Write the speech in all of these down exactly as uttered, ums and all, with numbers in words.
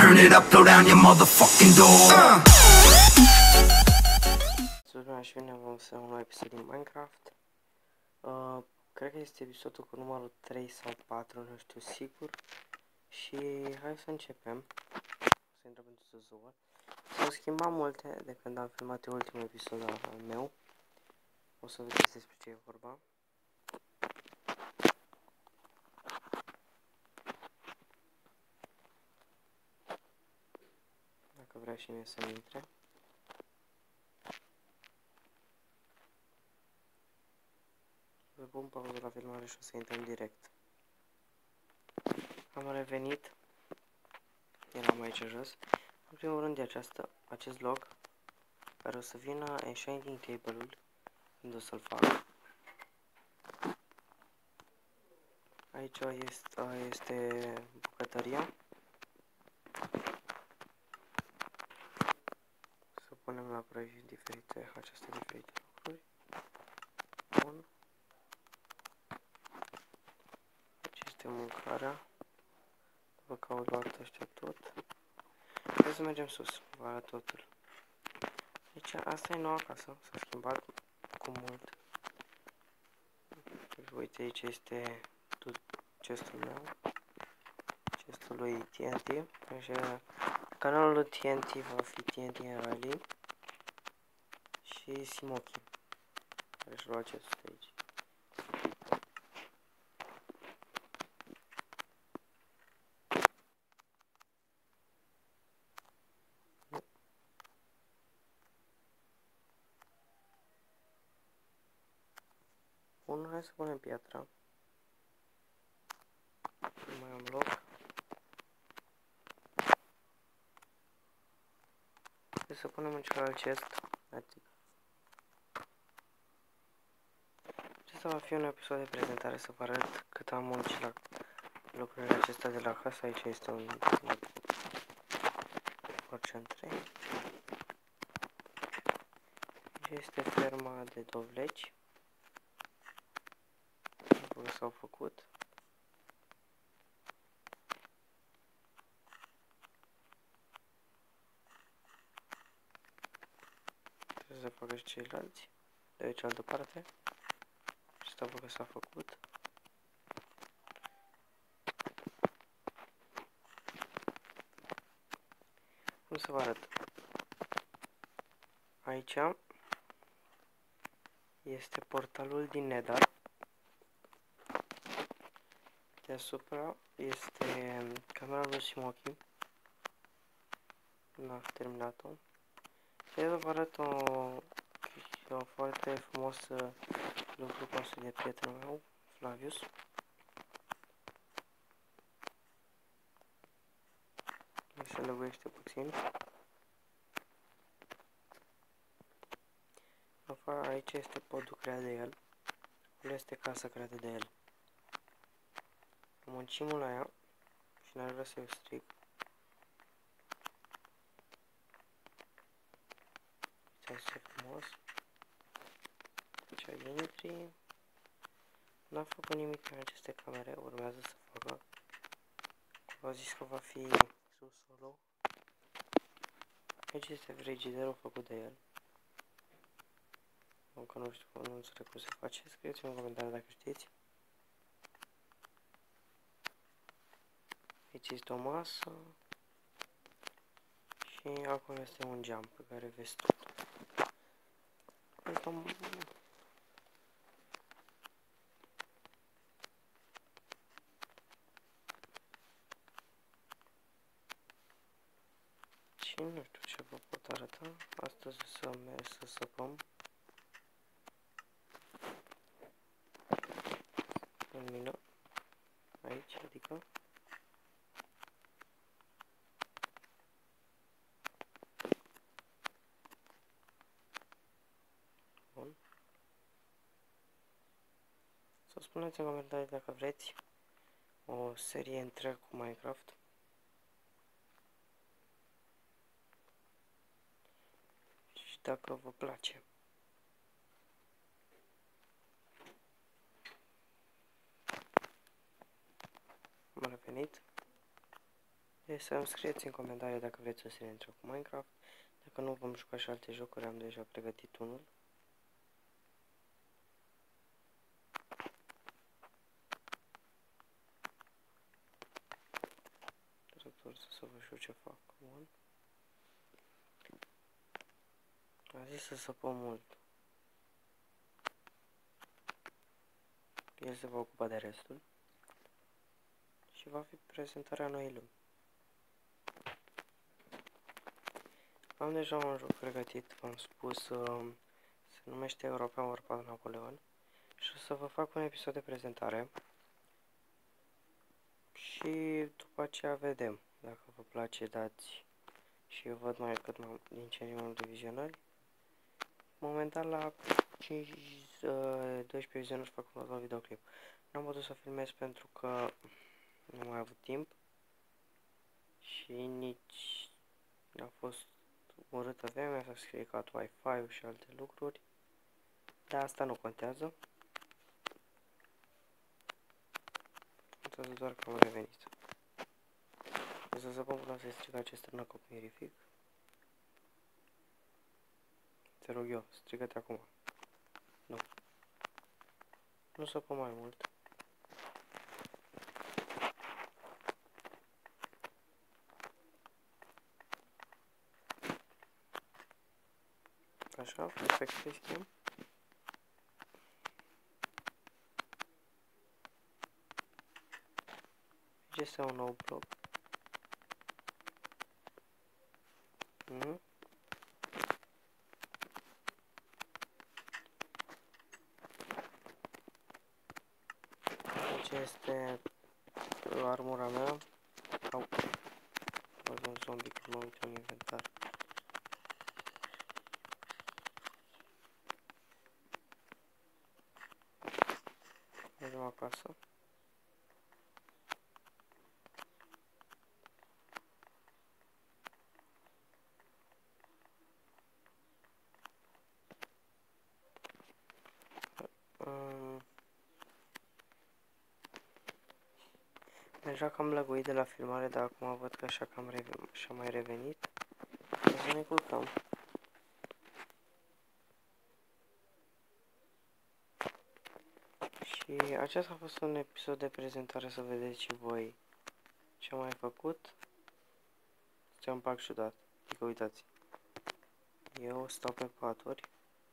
turn it up, throw down your motherfucking door. uh. Bună și bine vom să un nou episod din Minecraft. uh, Cred că este episodul cu numărul trei sau patru, nu știu sigur. Și hai să începem. Să intrăm în tutorial. S-au schimbat multe de când am filmat ultimul episod al meu. O să vedeți despre ce e vorba. Dacă vrea și mie să intre. Să pun pauză la filmare și o să intrăm direct. Am revenit. Eram aici jos. În primul rând de această, acest log care o să vină enchanting table-ul când o să-l fac. Aici este, este bucătăria. Să punem la prăjit diferite, aceste diferite lucruri. Bun. Aici este mâncarea. După că au luat ăștia tot. Hai să mergem sus, vă arăt totul. Aici, asta e noua casă, s-a schimbat cu mult. Uite, aici este chestul meu, chestul lui T N T. Așa, canalul lui T N T va fi T N T Riley și Simoki, care își lua chestul de aici. Bun, hai să punem piatra. Nu mai am loc. Trebuie să punem în celălalt chest. Adică. Acesta va fi un episod de prezentare, să vă arăt cât am muncit la lucrurile acestea de la casă. Aici este un concentrate. Aici este ferma de dovleci. Lucrurile s-au făcut. Trebuie să facă și ceilalți. De aici altă parte. Și asta că s-a făcut. Cum să vă arăt? Aici este portalul din Nether. Deasupra este camera lui Simoki. N-a terminat-o. Și vă arăt o, o foarte frumoasă lucru construit de prietenul meu, Flavius. Se lăguiește puțin. Afară, aici este podul creat de el. Acolo este casa creată de el. Muncim la ea și n-ar vrea să-i stric. Uite, ce frumos. Aici intri. N-a făcut nimic în aceste camere, urmează să facă. Au zis că va fi sus solo. Aici este frigiderul făcut de el. Încă nu știu, nu înțeleg cum se face. Scrieți-mi în comentarii dacă știți. Aici este o masă. Și acolo este un geam pe care vezi tot. Cam... Și nu știu ce vă pot arăta. Astăzi să merg să săpăm. În mină. Aici, adică. Bun. Să spuneți în comentarii dacă vreți o serie întreagă cu Minecraft. Și dacă vă place. Am revenit. E să-mi scrieți în comentarii dacă vreți să se intre cu Minecraft. Dacă nu vom juca și alte jocuri, am deja pregătit unul. Trător să vă știu ce fac. Bun. A zis să săpăm mult. El se va ocupa de restul. Și va fi prezentarea noii lumi. Am deja un joc pregătit, v-am spus, uh, se numește European Warpath Napoleon. Și o să vă fac un episod de prezentare. Și după aceea vedem. Dacă vă place, dați. Și eu văd mai cât mai, din ce mai multe vizionări. Momentan la cinci, doisprezece vizionări fac un alt videoclip. N-am putut să filmez pentru că nu mai am avut timp. Și nici a fost urâtă vremea, s-a stricat Wi-Fi-ul și alte lucruri. Dar asta nu contează. Contează doar că am revenit. O să săpăm până să-i stric acest târnăcop mirific. Te rog eu, strigă-te acum. Nu. Nu săpăm mai mult. Așa, perfect să schimb. Este un nou bloc. Mhm. Deci este armura mea. Au văzut un zombie când mă uit în inventar. Mergem acasă. Um, deja cam lăguit de la filmare, dar acum văd că așa că am și-a mai revenit. O să ne culcăm. Și acesta a fost un episod de prezentare, să vedeți și voi ce am mai făcut. Ce un pac ciudat. Adică uitați. Eu stau pe paturi.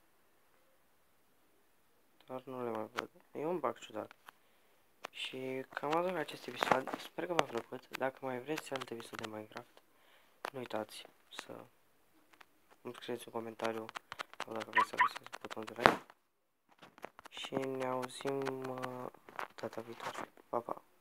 Dar nu le mai văd. E un bug ciudat. Și cam atât la acest episod. Sper că v-a plăcut. Dacă mai vreți alte episoade de Minecraft, nu uitați să îmi scrieți un comentariu sau dacă vreți să apăsați butonul de like. Și ne auzim uh, data viitoare. Pa, pa!